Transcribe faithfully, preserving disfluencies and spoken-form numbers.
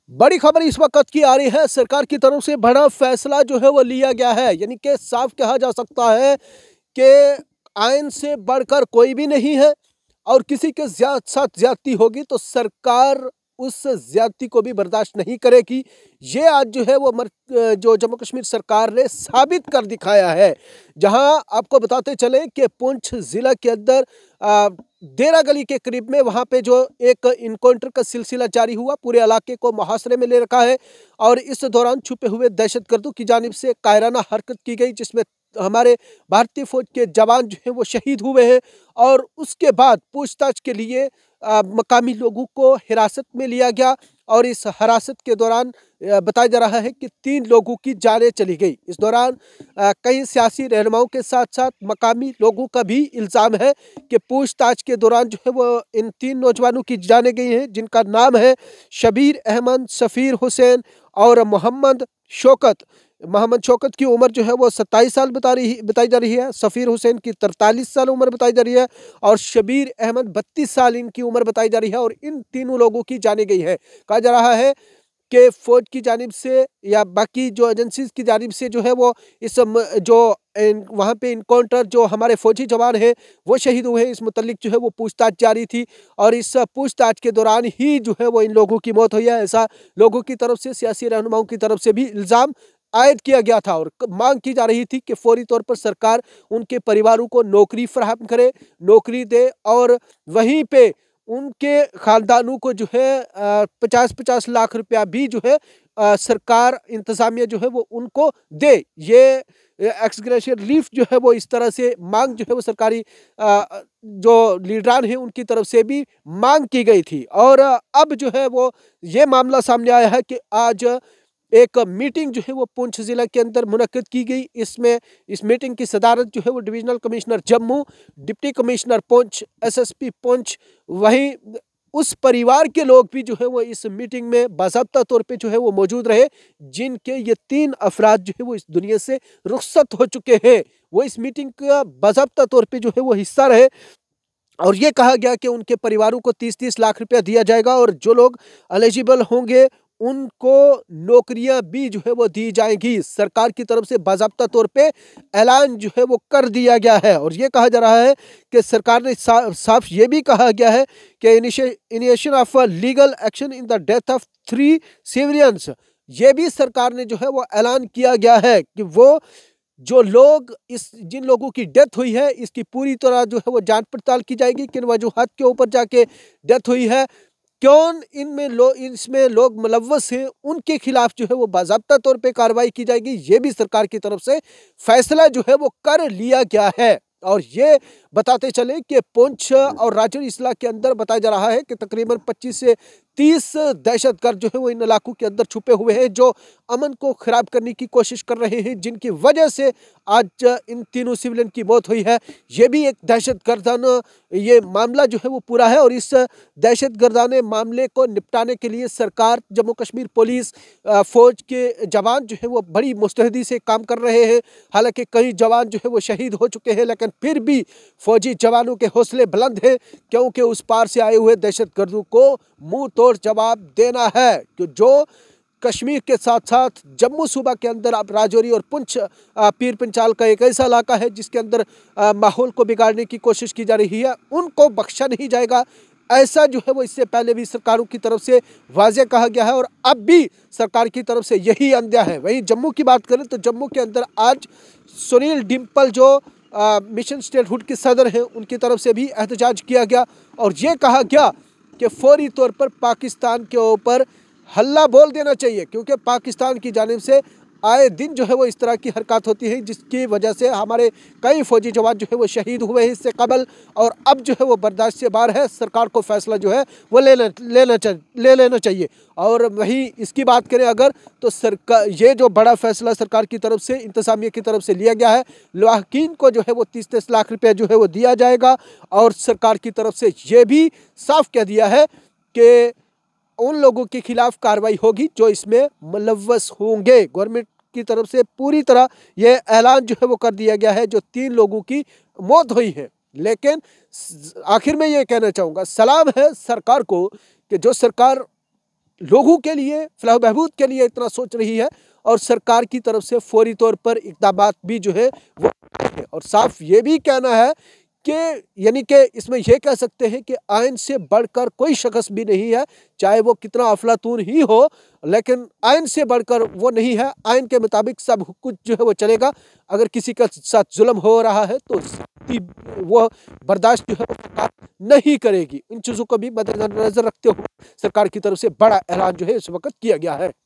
बड़ी खबर इस वक्त की आ रही है। सरकार की तरफ से बड़ा फैसला जो है वो लिया गया है, यानी कि साफ कहा जा सकता है कि आयन से बढ़कर कोई भी नहीं है और किसी के ज्यादा साथ ज्यादती होगी तो सरकार उस ज्यादती को भी बर्दाश्त नहीं करेगी। ये आज जो है वो मर, जो जम्मू कश्मीर सरकार ने साबित कर दिखाया है। जहां आपको बताते चले कि पुंछ जिला के अंदर देरा गली के करीब में वहां पे जो एक इनकाउंटर का सिलसिला जारी हुआ, पूरे इलाके को मुहासरे में ले रखा है और इस दौरान छुपे हुए दहशतगर्दों की जानिब से कायराना हरकत की गई, जिसमें हमारे भारतीय फौज के जवान जो है वो शहीद हुए हैं। और उसके बाद पूछताछ के लिए आ, मकामी लोगों को हिरासत में लिया गया और इस हिरासत के दौरान बताया जा रहा है कि तीन लोगों की जानें चली गई। इस दौरान कई सियासी रहनुमाओं के साथ साथ मकामी लोगों का भी इल्ज़ाम है कि पूछताछ के दौरान जो है वो इन तीन नौजवानों की जानें गई हैं, जिनका नाम है शबीर अहमद, सफ़ीर हुसैन और मोहम्मद शौकत। मोहम्मद शौकत की उम्र जो है वो सत्ताईस साल बता रही बताई जा रही है, सफ़ीर हुसैन की तरतालीस साल उम्र बताई जा रही है और शबीर अहमद बत्तीस साल इनकी उम्र बताई जा रही है। और इन तीनों लोगों की जानी गई है। कहा जा रहा है कि फौज की जानिब से या बाकी जो एजेंसीज की जानिब से जो है वो इस जो वहाँ पे इनकाउंटर जो हमारे फौजी जवान हैं वो शहीद हुए हैं, इस मुतल्लिक जो है वो पूछताछ जारी थी और इस पूछताछ के दौरान ही जो है वो इन लोगों की मौत हुई है। ऐसा लोगों की तरफ से, सियासी रहनुमाओं की तरफ से भी इल्ज़ाम आयद किया गया था और मांग की जा रही थी कि फौरी तौर पर सरकार उनके परिवारों को नौकरी फराहम करे, नौकरी दे और वहीं पे उनके खानदानों को जो है पचास पचास लाख रुपया भी जो है आ, सरकार इंतजामिया जो है वो उनको दे। ये एक्स ग्रेशियर रिलीफ जो है वो इस तरह से मांग जो है वो सरकारी आ, जो लीडरान हैं उनकी तरफ से भी मांग की गई थी। और अब जो है वो ये मामला सामने आया है कि आज एक मीटिंग जो है वो पुंछ जिला के अंदर मुनक्किद की गई। इसमें इस मीटिंग की सदारत जो है वो divisional commissioner Jammu, deputy commissioner Poonch, SSP Poonch, वहीं उस परिवार के लोग भी जो है वो इस मीटिंग में बाज़ाब्ता तौर पे जो है वो मौजूद रहे, जिनके ये तीन अफराद जो है वो इस दुनिया से रुखसत हो चुके हैं। वो इस मीटिंग का बाज़ाब्ता तौर पे जो है वो हिस्सा रहे और ये कहा गया कि उनके परिवारों को तीस तीस लाख रुपया दिया जाएगा और जो लोग एलिजिबल होंगे उनको नौकरियां भी जो है वो दी जाएंगी। सरकार की तरफ से बाज़ाब्ता तौर पे ऐलान जो है वो कर दिया गया है और ये कहा जा रहा है कि सरकार ने सा, साफ ये भी कहा गया है कि initiation of legal action in the death of three civilians, ये भी सरकार ने जो है वो ऐलान किया गया है कि वो जो लोग इस जिन लोगों की डेथ हुई है इसकी पूरी तरह जो है वो जांच पड़ताल की जाएगी, किन वजूहात के ऊपर जाके डेथ हुई है, कौन इनमें लो इसमें लोग मुलव्वस हैं, उनके खिलाफ जो है वो बाज़ाब्ता तौर पे कार्रवाई की जाएगी। ये भी सरकार की तरफ से फैसला जो है वो कर लिया गया है। और ये बताते चले कि पुंछ और राजौरी इस्ला के अंदर बताया जा रहा है कि तकरीबन पच्चीस से तीस दहशतगर्द जो है वो इन इलाकों के अंदर छुपे हुए हैं, जो अमन को खराब करने की कोशिश कर रहे हैं, जिनकी वजह से आज इन तीनों सिविलियन की मौत हुई है। ये भी एक दहशतगर्दाना ये मामला जो है वो पूरा है और इस दहशतगर्दाने मामले को निपटाने के लिए सरकार, जम्मू कश्मीर पुलिस, फौज के जवान जो है वो बड़ी मुस्तैदी से काम कर रहे हैं। हालांकि कई जवान जो है वो शहीद हो चुके हैं, लेकिन फिर भी फौजी जवानों के हौसले बुलंद हैं, क्योंकि उस पार से आए हुए दहशतगर्दों को मुंह तोड़ जवाब देना है। कि जो कश्मीर के साथ साथ जम्मू सूबा के अंदर अब राजौरी और पुंछ पीर पंचाल का एक ऐसा इलाका है जिसके अंदर माहौल को बिगाड़ने की कोशिश की जा रही है, उनको बख्शा नहीं जाएगा। ऐसा जो है वो इससे पहले भी सरकारों की तरफ से वाज़ेह कहा गया है और अब भी सरकार की तरफ से यही अंदेशा है। वहीं जम्मू की बात करें तो जम्मू के अंदर आज सुनील डिम्पल जो आ, मिशन स्टेटहुड के सदर हैं उनकी तरफ से भी एहतजाज किया गया और ये कहा गया कि फौरी तौर पर पाकिस्तान के ऊपर हल्ला बोल देना चाहिए, क्योंकि पाकिस्तान की जानिब से आए दिन जो है वो इस तरह की हरकत होती है जिसकी वजह से हमारे कई फौजी जवान जो है वो शहीद हुए हैं इससे कबल और अब जो है वो बर्दाश्त से बाहर है। सरकार को फैसला जो है वो ले लेना ले लेना चाहिए। और वहीं इसकी बात करें अगर तो सरकार ये जो बड़ा फैसला सरकार की तरफ से, इंतजामिया की तरफ से लिया गया है, लवाहकीन को जो है वो तीस तीस लाख रुपया जो है वो दिया जाएगा और सरकार की तरफ से ये भी साफ कह दिया है कि उन लोगों के खिलाफ कार्रवाई होगी जो इसमें मुलव्वस होंगे। गवर्नमेंट की तरफ से पूरी तरह यह ऐलान जो है वो कर दिया गया है जो तीन लोगों की मौत हुई है। लेकिन आखिर में ये कहना चाहूँगा, सलाम है सरकार को कि जो सरकार लोगों के लिए, फलाह बहबूद के लिए इतना सोच रही है और सरकार की तरफ से फौरी तौर पर इक़दामात भी जो है वो है। और साफ ये भी कहना है कि यानी कि इसमें यह कह सकते हैं कि आइन से बढ़कर कोई शख्स भी नहीं है, चाहे वो कितना अफलातून ही हो, लेकिन आइन से बढ़कर वो नहीं है। आइन के मुताबिक सब कुछ जो है वो चलेगा। अगर किसी के साथ जुल्म हो रहा है तो वो बर्दाश्त जो है वो सरकार नहीं करेगी। इन चीज़ों को भी मद्देनजर रखते हुए सरकार की तरफ से बड़ा ऐलान जो है इस वक्त किया गया है।